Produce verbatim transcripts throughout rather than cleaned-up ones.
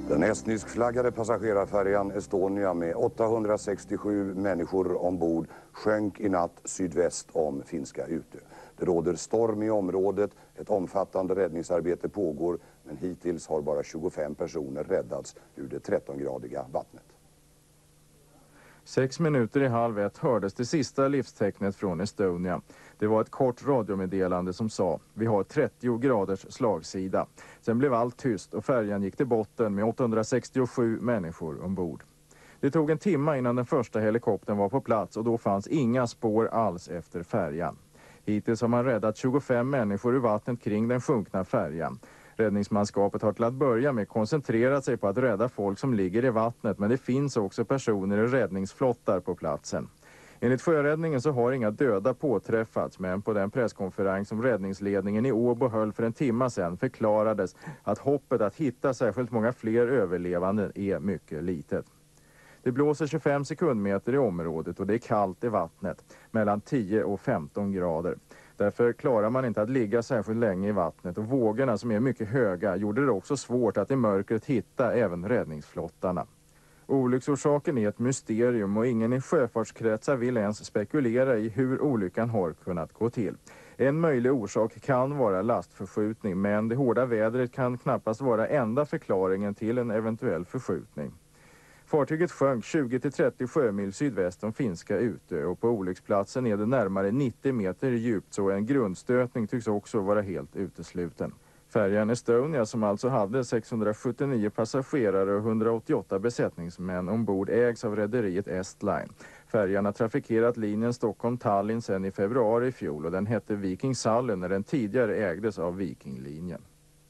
Den estniskflaggade passagerarfärjan Estonia med åttahundrasextiosju människor ombord sjönk i natt sydväst om Finska Utö. Det råder storm i området, ett omfattande räddningsarbete pågår, men hittills har bara tjugofem personer räddats ur det trettongradiga vattnet. Sex minuter i halv ett hördes det sista livstecknet från Estonia. Det var ett kort radiomeddelande som sa: vi har trettio graders slagsida. Sen blev allt tyst och färjan gick till botten med åttahundrasextiosju människor ombord. Det tog en timme innan den första helikoptern var på plats och då fanns inga spår alls efter färjan. Hittills har man räddat tjugofem människor ur vattnet kring den sjunkna färjan. Räddningsmanskapet har till att börja med koncentrerat sig på att rädda folk som ligger i vattnet, men det finns också personer i räddningsflottar på platsen. Enligt sjöräddningen så har inga döda påträffats, men på den presskonferens som räddningsledningen i Åbo höll för en timme sedan förklarades att hoppet att hitta särskilt många fler överlevande är mycket litet. Det blåser tjugofem sekundmeter i området och det är kallt i vattnet, mellan tio och femton grader. Därför klarar man inte att ligga särskilt länge i vattnet och vågorna som är mycket höga gjorde det också svårt att i mörkret hitta även räddningsflottarna. Olycksorsaken är ett mysterium och ingen i sjöfartskretsar vill ens spekulera i hur olyckan har kunnat gå till. En möjlig orsak kan vara lastförskjutning, men det hårda vädret kan knappast vara enda förklaringen till en eventuell förskjutning. Fartyget sjönk tjugo till trettio sjömil sydväst om Finska Utö och på olycksplatsen är det närmare nittio meter djupt, så en grundstötning tycks också vara helt utesluten. Färjan Estonia, som alltså hade sexhundrasjuttionio passagerare och hundraåttioåtta besättningsmän ombord, ägs av rederiet Estline. Färjan har trafikerat linjen Stockholm-Tallinn sedan i februari i fjol och den hette Viking Sally när den tidigare ägdes av Vikinglinjen.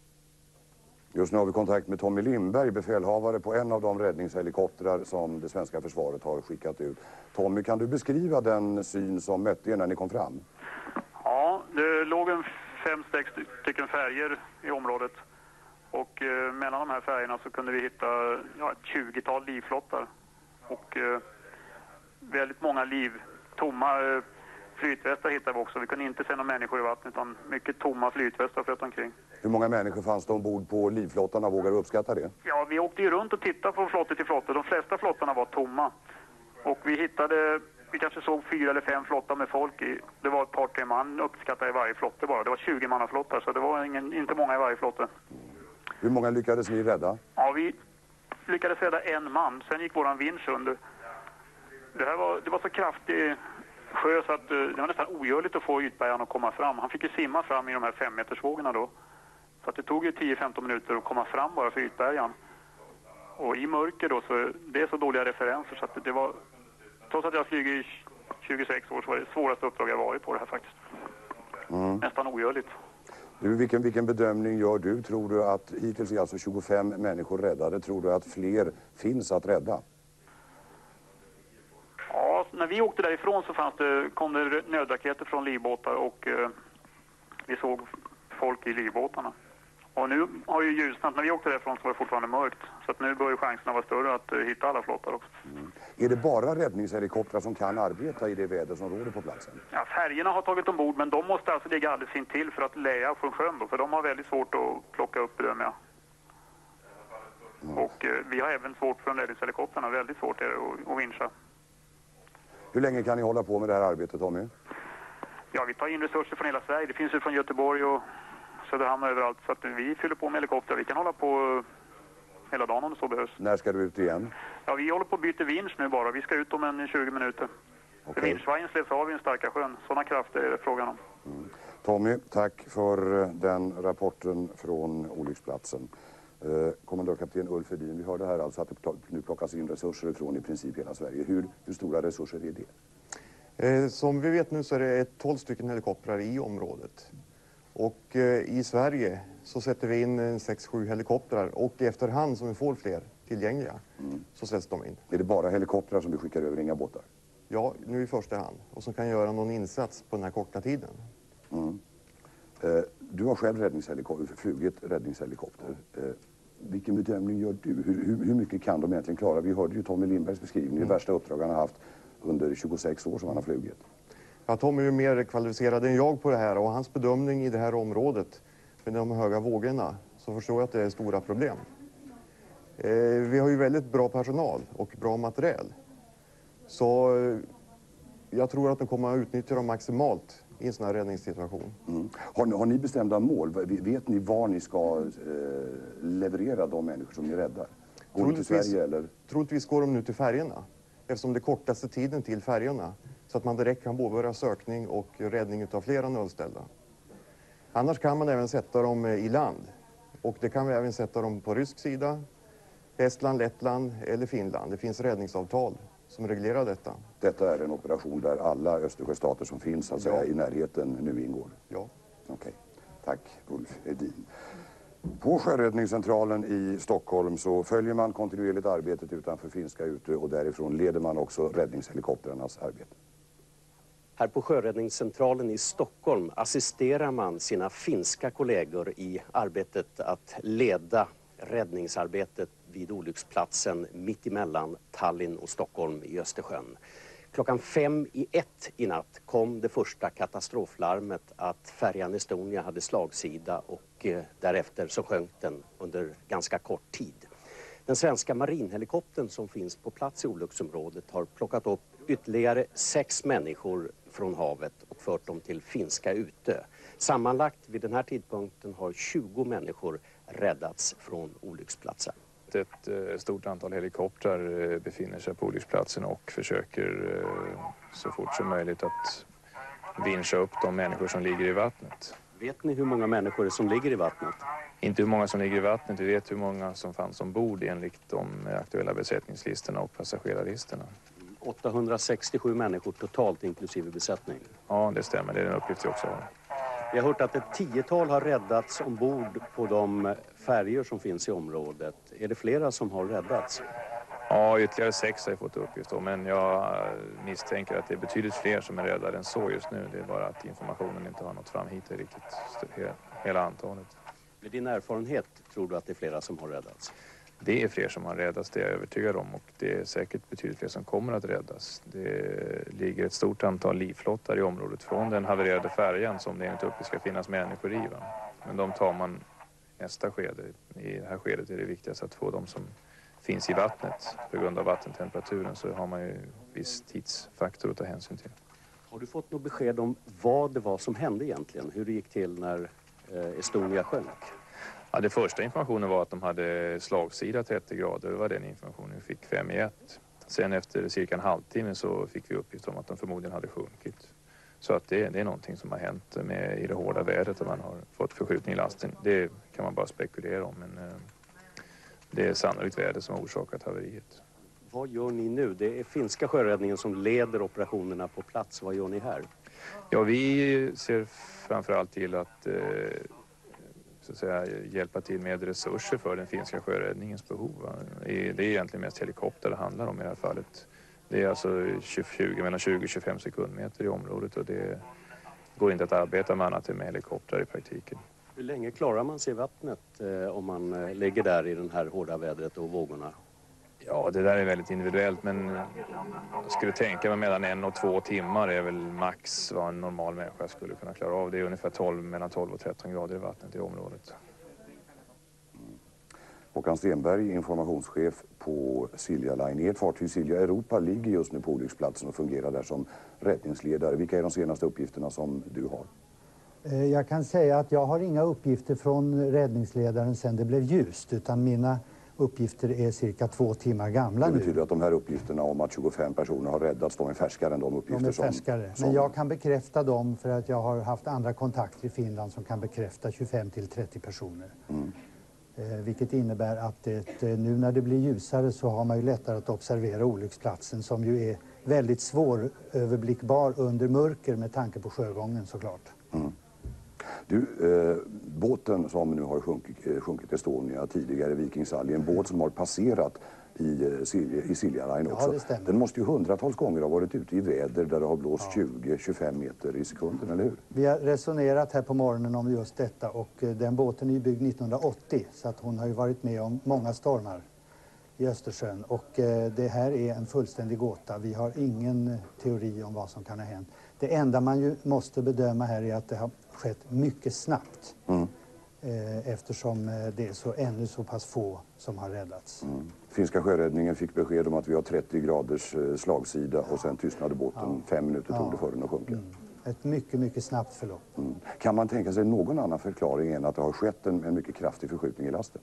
Just nu har vi kontakt med Tommy Lindberg, befälhavare på en av de räddningshelikoptrar som det svenska försvaret har skickat ut. Tommy, kan du beskriva den syn som mötte er när ni kom fram? Ja, det låg en fem, sex stycken färger i området. Och eh, mellan de här färgerna så kunde vi hitta ja, ett tjugotal livflottar. Och eh, väldigt många liv, tomma eh, flytvästar hittade vi också. Vi kunde inte se några människor i vattnet utan mycket tomma flytvästar flöt omkring. Hur många människor fanns det ombord på livflottarna? Vågar du uppskatta det? Ja, vi åkte ju runt och tittade på flottor till flottor. De flesta flottarna var tomma. Och vi hittade, vi kanske såg fyra eller fem flottar med folk i. Det var ett par, tre man uppskattade i varje flotte bara. Det var tjugo mannaflottar så det var ingen, inte många i varje flotte. Mm. Hur många lyckades ni rädda? Ja, vi lyckades rädda en man. Sen gick våran vinsch under. Det här var, det var så kraftig sjö så att det var nästan ogörligt att få ytbergaren att komma fram. Han fick ju simma fram i de här fem meters vågorna då. Så att det tog ju tio femton minuter att komma fram bara för ytbergaren. Och i mörker då så det är så dåliga referenser så att det var, trots att jag flyger i tjugosex år så var det svåraste uppdrag jag varit på det här faktiskt. Mm. Nästan ogörligt. Du, vilken, vilken bedömning gör du? Tror du att hittills är alltså tjugofem människor räddade? Tror du att fler finns att rädda? Ja, när vi åkte därifrån så fanns det, kom det nödraketer från livbåtar och eh, vi såg folk i livbåtarna. Och nu har ju ljusnat, när vi åkte därifrån så var det fortfarande mörkt. Så att nu börjar chanserna vara större att uh, hitta alla flottar också. Mm. Är det bara räddningshelikoptrar som kan arbeta i det väder som råder på platsen? Ja, färgerna har tagit ombord men de måste alltså ligga alldeles in till för att leja från sjön då. För de har väldigt svårt att plocka upp bedömer jag. Mm. Och uh, vi har även svårt från räddningshelikoptrarna, väldigt svårt är det att, att vincha. Hur länge kan ni hålla på med det här arbetet, Tommy? Ja, vi tar in resurser från hela Sverige. Det finns ju från Göteborg och Söderhamn och överallt. Så att vi fyller på med helikoptrar. Vi kan hålla på hela dagen om det så behövs. När ska du ut igen? Ja, vi håller på att byta vinsch nu bara. Vi ska ut om en tjugo minuter. Okay. Vinschvajern släpps av i den starka sjön. Sådana krafter är det frågan om. Mm. Tommy, tack för den rapporten från olycksplatsen. Eh, kommandörkapten Ulf Edin, vi hörde här alltså att det nu plockas in resurser från i princip hela Sverige. Hur, hur stora resurser är det? Eh, som vi vet nu så är det tolv stycken helikoptrar i området. Och eh, i Sverige så sätter vi in sex sju helikoptrar och efterhand som vi får fler tillgängliga mm. så sätts de in. Är det bara helikoptrar som vi skickar över, inga båtar? Ja, nu i första hand. Och som kan göra någon insats på den här korta tiden. Mm. Eh, du har själv räddningshelikopter, flugit räddningshelikopter. Eh, vilken bedömning gör du? Hur, hur, hur mycket kan de egentligen klara? Vi hörde ju Tommy Lindbergs beskrivning. Mm. Det värsta uppdrag han har haft under tjugosex år som han har flugit. Ja, Tom är ju mer kvalificerad än jag på det här och hans bedömning i det här området med de höga vågorna så förstår jag att det är stora problem. Eh, vi har ju väldigt bra personal och bra material. Så eh, jag tror att de kommer att utnyttja dem maximalt i en sån här räddningssituation. Mm. Har, ni- har ni bestämda mål? Vet ni var ni ska eh, leverera de människor som ni räddar? Går ni till Sverige eller? Troligtvis går de nu till färgerna. Eftersom det är kortaste tiden till färgerna. Så att man direkt kan påbörja sökning och räddning av flera nödställda. Annars kan man även sätta dem i land. Och det kan vi även sätta dem på rysk sida, Estland, Lettland eller Finland. Det finns räddningsavtal som reglerar detta. Detta är en operation där alla Östersjöstater som finns så att säga, i närheten nu ingår? Ja. Okej. Tack Ulf Edin. På Sjöräddningscentralen i Stockholm så följer man kontinuerligt arbetet utanför Finska Utö och därifrån leder man också räddningshelikoptrarnas arbete. Här på Sjöräddningscentralen i Stockholm assisterar man sina finska kollegor i arbetet att leda räddningsarbetet vid olycksplatsen mitt emellan Tallinn och Stockholm i Östersjön. Klockan fem i ett i natt kom det första katastroflarmet att färjan Estonia hade slagsida och eh, därefter så sjönk den under ganska kort tid. Den svenska marinhelikoptern som finns på plats i olycksområdet har plockat upp ytterligare sex människor från havet och fört dem till Finska Utö. Sammanlagt vid den här tidpunkten har tjugo människor räddats från olycksplatsen. Ett eh, stort antal helikoptrar eh, befinner sig på olycksplatsen och försöker eh, så fort som möjligt att vinscha upp de människor som ligger i vattnet. Vet ni hur många människor som ligger i vattnet? Inte hur många som ligger i vattnet, vi vet hur många som fanns ombord enligt de aktuella besättningslistorna och passagerarlistorna. åttahundrasextiosju människor totalt inklusive besättning. Ja, det stämmer, det är den uppgift vi också har. Vi har hört att ett tiotal har räddats ombord på de färjor som finns i området. Är det flera som har räddats? Ja, ytterligare sex har jag fått uppgift om, men jag misstänker att det är betydligt fler som är räddade än så just nu. Det är bara att informationen inte har nått fram hit i riktigt hela antalet. Med din erfarenhet tror du att det är flera som har räddats? Det är fler som har räddats, det är jag övertygad om, och det är säkert betydligt fler som kommer att räddas. Det ligger ett stort antal livflottar i området från den havererade färjan som det enligt uppgift ska finnas människor i. Va? Men de tar man nästa skede. I det här skedet är det viktigast att få de som finns i vattnet. På grund av vattentemperaturen så har man ju viss tidsfaktor att ta hänsyn till. Har du fått något besked om vad det var som hände egentligen? Hur det gick till när Estonia sjönk? Ja, det första informationen var att de hade slagsida trettio grader. Det var den informationen vi fick fem i ett. Sen efter cirka en halvtimme så fick vi uppgift om att de förmodligen hade sjunkit. Så att det, det är någonting som har hänt med i det hårda vädret och man har fått förskjutning i lasten. Det kan man bara spekulera om, men eh, det är sannolikt väder som har orsakat haveriet. Vad gör ni nu? Det är finska sjöräddningen som leder operationerna på plats. Vad gör ni här? Ja, vi ser framförallt till att eh, så att säga, hjälpa till med resurser för den finska sjöräddningens behov. Va? Det är egentligen mest helikopter det handlar om i det här fallet. Det är alltså tjugo, mellan tjugo och tjugofem sekundmeter i området och det går inte att arbeta med annat än med helikopter i praktiken. Hur länge klarar man sig i vattnet eh, om man eh, ligger där i den här hårda vädret och vågorna? Ja, det där är väldigt individuellt, men jag skulle tänka mig mellan en och två timmar är väl max vad en normal människa skulle kunna klara av. Det är ungefär tolv, mellan tolv och tretton grader i vattnet i området. Håkan Stenberg, informationschef på Silja Line. Ert fartyg Silja Europa ligger just nu på olycksplatsen och fungerar där som räddningsledare. Vilka är de senaste uppgifterna som du har? Jag kan säga att jag har inga uppgifter från räddningsledaren sedan det blev ljust, utan mina uppgifter är cirka två timmar gamla nu. Det betyder nu att de här uppgifterna om att tjugofem personer har räddats, de är färskare än de uppgifter de är färskare. som, som... Men jag kan bekräfta dem för att jag har haft andra kontakter i Finland som kan bekräfta tjugofem till trettio personer. Mm. Eh, vilket innebär att det, nu när det blir ljusare så har man ju lättare att observera olycksplatsen som ju är väldigt svåröverblickbar under mörker med tanke på sjögången såklart. Mm. Du, eh, båten som nu har sjunkit, eh, sjunkit Estonia, tidigare Viking Sally, en båt som har passerat i, eh, Silja, i Silja Line också. Ja, den måste ju hundratals gånger ha varit ute i väder där det har blåst ja. tjugo till tjugofem meter i sekunden, eller hur? Vi har resonerat här på morgonen om just detta och eh, den båten är byggd nittonhundraåttio så att hon har ju varit med om många stormar i Östersjön och eh, det här är en fullständig gåta. Vi har ingen teori om vad som kan ha hänt. Det enda man ju måste bedöma här är att det har skett mycket snabbt. Mm. eh, eftersom eh, det är så, ännu så pass få som har räddats. Mm. Finska sjöräddningen fick besked om att vi har trettio graders eh, slagsida och sen tystnade båten. Ja. Fem minuter tog Ja. det för den att sjunka. Mm. Ett mycket, mycket snabbt förlopp. Mm. Kan man tänka sig någon annan förklaring än att det har skett en, en mycket kraftig förskjutning i lasten?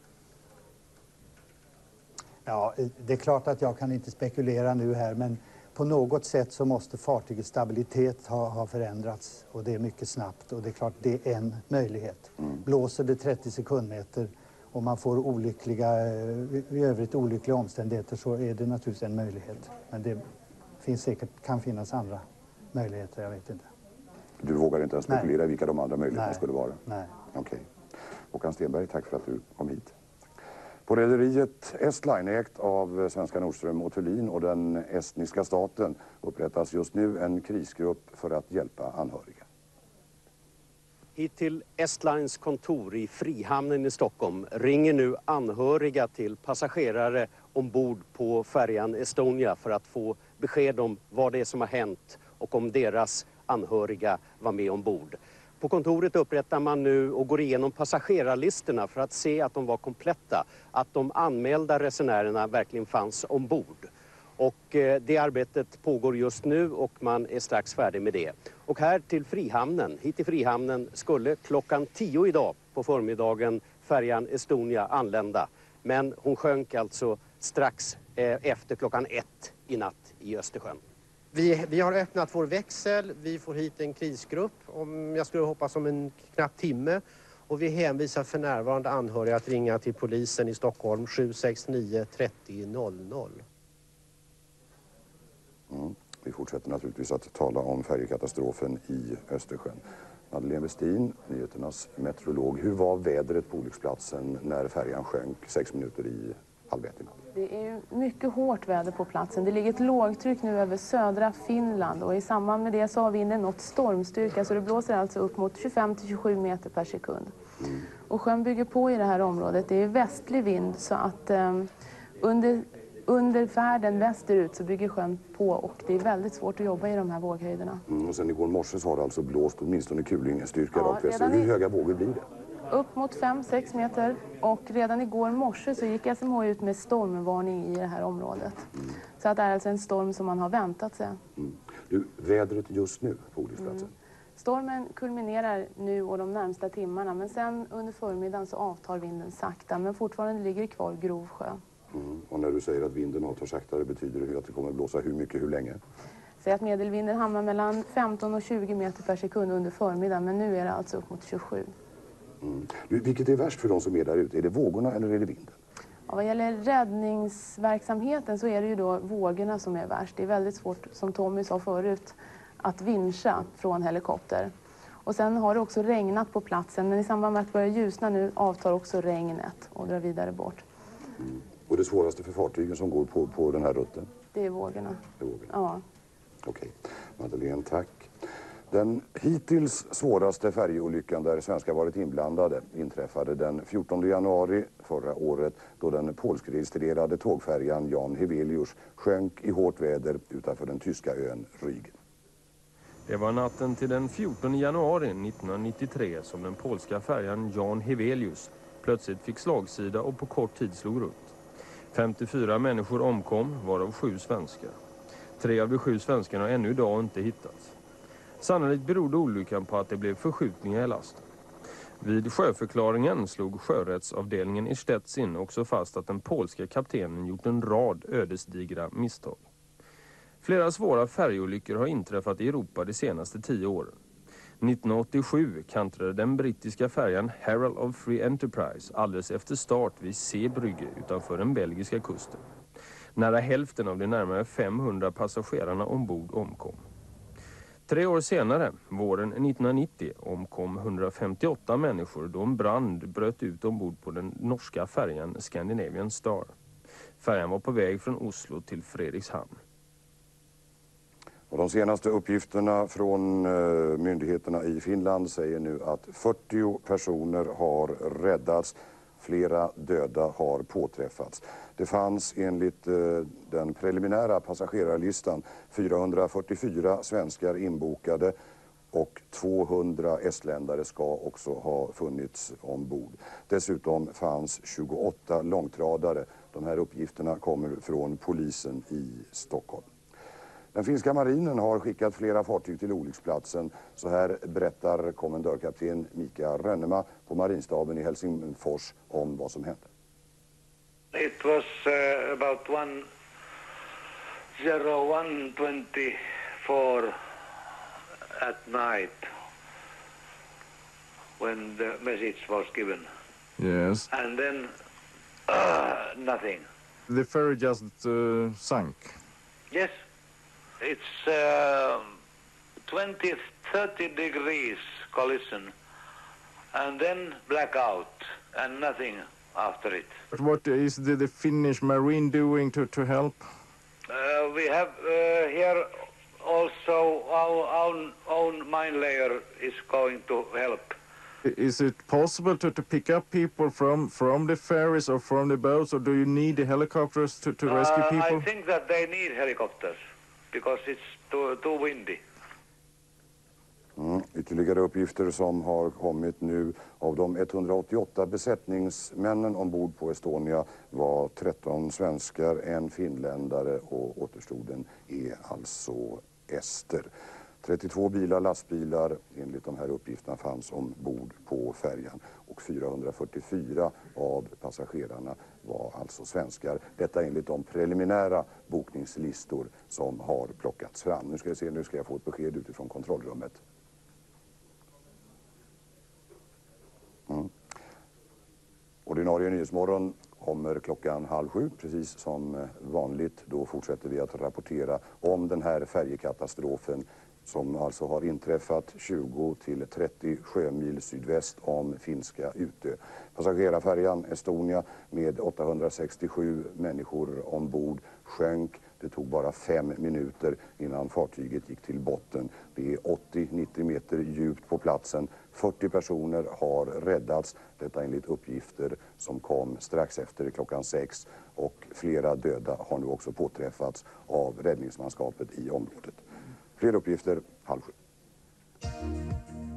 Ja, det är klart att jag kan inte spekulera nu här, men på något sätt så måste fartygets stabilitet ha, ha förändrats, och det är mycket snabbt, och det är klart det är en möjlighet. Mm. Blåser det trettio sekundmeter och man får olyckliga, i övrigt olyckliga omständigheter, så är det naturligtvis en möjlighet. Men det finns säkert, kan finnas andra möjligheter, jag vet inte. Du vågar inte ens spekulera i vilka de andra möjligheterna Nej. skulle vara? Nej. Okej. Okay. Håkan Stenberg, tack för att du kom hit. På rederiet Estline, ägt av svenska Nordström och Thulin och den estniska staten, upprättas just nu en krisgrupp för att hjälpa anhöriga. Hit till Estlines kontor i Frihamnen i Stockholm ringer nu anhöriga till passagerare ombord på färjan Estonia för att få besked om vad det är som har hänt och om deras anhöriga var med ombord. På kontoret upprättar man nu och går igenom passagerarlistorna för att se att de var kompletta, att de anmälda resenärerna verkligen fanns ombord. Och eh, det arbetet pågår just nu och man är strax färdig med det. Och här till Frihamnen, hit till Frihamnen skulle klockan tio idag på förmiddagen färjan Estonia anlända. Men hon sjönk alltså strax eh, efter klockan ett i natt i Östersjön. Vi, vi har öppnat vår växel, vi får hit en krisgrupp, om jag skulle hoppas om en knapp timme. Och vi hänvisar för närvarande anhöriga att ringa till polisen i Stockholm sju sex nio trettio noll noll. Mm. Vi fortsätter naturligtvis att tala om färjekatastrofen i Östersjön. Madeleine Westin, nyheternas meteorolog. Hur var vädret på olycksplatsen när färjan sjönk sex minuter i halv ett i natt? Det är ju mycket hårt väder på platsen. Det ligger ett lågtryck nu över södra Finland och i samband med det så har vinden nått stormstyrka, så det blåser alltså upp mot tjugofem till tjugosju meter per sekund. Mm. Och sjön bygger på i det här området. Det är västlig vind, så att um, under, under färden västerut så bygger sjön på och det är väldigt svårt att jobba i de här våghöjderna. Mm, och sen igår morse så har det alltså blåst åtminstone kulingenstyrka ja, rakt väster. Hur höga vågor blir det? Upp mot fem sex meter, och redan igår morse så gick S M H ut med stormvarning i det här området. Mm. Så att det är alltså en storm som man har väntat sig. Mm. Du, vädret just nu på olycksplatsen? Mm. Stormen kulminerar nu och de närmsta timmarna, men sen under förmiddagen så avtar vinden sakta, men fortfarande ligger det kvar grov sjö. Mm. Och när du säger att vinden avtar saktare, betyder det att det kommer att blåsa hur mycket, hur länge? Säg att medelvinden hamnar mellan femton och tjugo meter per sekund under förmiddagen, men nu är det alltså upp mot tjugosju. Mm. Vilket är värst för de som är där ute? Är det vågorna eller är det vinden? Ja, vad gäller räddningsverksamheten så är det ju då vågorna som är värst. Det är väldigt svårt, som Tommy sa förut, att vinscha från helikopter. Och sen har det också regnat på platsen, men i samband med att börja ljusna nu avtar också regnet och drar vidare bort. Mm. Och det svåraste för fartygen som går på, på den här rutten? Det är vågorna. Det är vågorna. Ja. Okej. Madeleine, tack. Den hittills svåraste färjeolyckan där svenskar varit inblandade inträffade den fjortonde januari förra året, då den polskregistrerade tågfärjan Jan Hevelius sjönk i hårt väder utanför den tyska ön Rügen. Det var natten till den fjortonde januari nittonhundranittiotre som den polska färjan Jan Hevelius plötsligt fick slagsida och på kort tid slog runt. femtiofyra människor omkom, varav sju svenskar. Tre av de sju svenskarna har ännu idag inte hittats. Sannolikt berodde olyckan på att det blev förskjutningar i lasten. Vid sjöförklaringen slog sjörättsavdelningen i Stettin också fast att den polska kaptenen gjort en rad ödesdigra misstag. Flera svåra färjeolyckor har inträffat i Europa de senaste tio åren. nittonhundraåttiosju kantrade den brittiska färjan Herald of Free Enterprise alldeles efter start vid Seebrygge utanför den belgiska kusten. Nära hälften av de närmare femhundra passagerarna ombord omkom. Tre år senare, våren nittonhundranittio, omkom hundrafemtioåtta människor då en brand bröt ut ombord på den norska färjan Scandinavian Star. Färjan var på väg från Oslo till Fredrikshamn. Och de senaste uppgifterna från uh, myndigheterna i Finland säger nu att fyrtio personer har räddats. Flera döda har påträffats. Det fanns enligt uh, den preliminära passagerarlistan fyrahundrafyrtiofyra svenskar inbokade och tvåhundra estländare ska också ha funnits ombord. Dessutom fanns tjugoåtta långtradare. De här uppgifterna kommer från polisen i Stockholm. Den finska marinen har skickat flera fartyg till olycksplatsen. Så här berättar kommendörkapten Mika Rönnema på marinstaben i Helsingfors om vad som hände. It was uh, about one zero one twenty-four at night when the message was given. Yes. And then uh, nothing. The ferry just uh, sank. Yes, it's uh, twenty, thirty degrees collision and then blackout and nothing after it. But what is the, the Finnish marine doing to, to help? Uh, we have uh, here also our own, own mine layer is going to help. Is it possible to, to pick up people from, from the ferries or from the boats, or do you need the helicopters to, to rescue Uh, people? I think that they need helicopters because it's too, too windy. Mm, ytterligare uppgifter som har kommit nu. Av de etthundraåttioåtta besättningsmännen ombord på Estonia var tretton svenskar, en finländare och återstoden är alltså ester. trettiotvå bilar, lastbilar enligt de här uppgifterna fanns ombord på färjan och fyrahundrafyrtiofyra av passagerarna var alltså svenskar. Detta enligt de preliminära bokningslistor som har plockats fram. Nu ska jag se, nu ska jag få ett besked utifrån kontrollrummet. Mm. Ordinarie Nyhetsmorgon kommer klockan halv sju, precis som vanligt. Då fortsätter vi att rapportera om den här färjekatastrofen som alltså har inträffat tjugo till trettio sjömil sydväst om finska Utö. Passagerarfärjan Estonia med åttahundrasextiosju människor ombord sjönk. Det tog bara fem minuter innan fartyget gick till botten. Det är åttio till nittio meter djupt på platsen. fyrtio personer har räddats. Detta enligt uppgifter som kom strax efter klockan sex. Och flera döda har nu också påträffats av räddningsmanskapet i området. Fler uppgifter halv sju.